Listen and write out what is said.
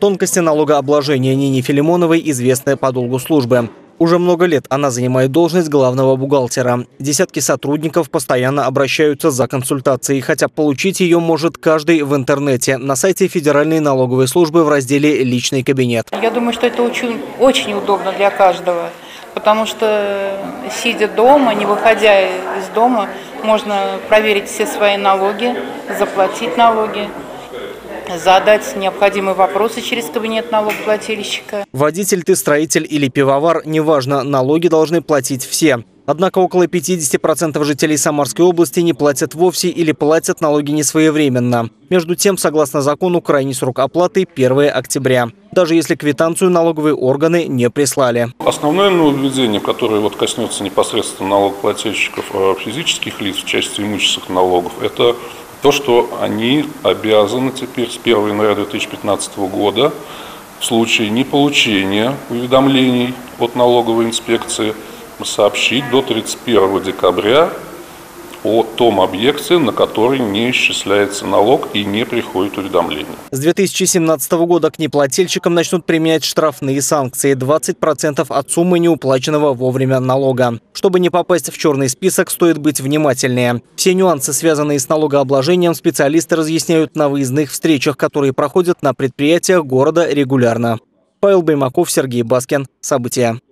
Тонкости налогообложения Нине Филимоновой известны по долгу службы. Уже много лет она занимает должность главного бухгалтера. Десятки сотрудников постоянно обращаются за консультацией, хотя получить ее может каждый в интернете на сайте Федеральной налоговой службы в разделе «Личный кабинет». Я думаю, что это очень удобно для каждого, потому что, сидя дома, не выходя из дома, можно проверить все свои налоги, заплатить налоги, задать необходимые вопросы через кабинет налогоплательщика. Водитель ты, строитель или пивовар, неважно, налоги должны платить все. Однако около 50% жителей Самарской области не платят вовсе или платят налоги несвоевременно. Между тем, согласно закону, крайний срок оплаты – 1 октября. Даже если квитанцию налоговые органы не прислали. Основное нововведение, которое коснется непосредственно налогоплательщиков физических лиц в части имущественных налогов, это то, что они обязаны теперь с 1 января 2015 года в случае неполучения уведомлений от налоговой инспекции сообщить до 31 декабря о том объекте, на который не исчисляется налог и не приходит уведомление. С 2017 года к неплательщикам начнут применять штрафные санкции – 20% от суммы неуплаченного вовремя налога. Чтобы не попасть в черный список, стоит быть внимательнее. Все нюансы, связанные с налогообложением, специалисты разъясняют на выездных встречах, которые проходят на предприятиях города регулярно. Павел Баймаков, Сергей Баскин. События.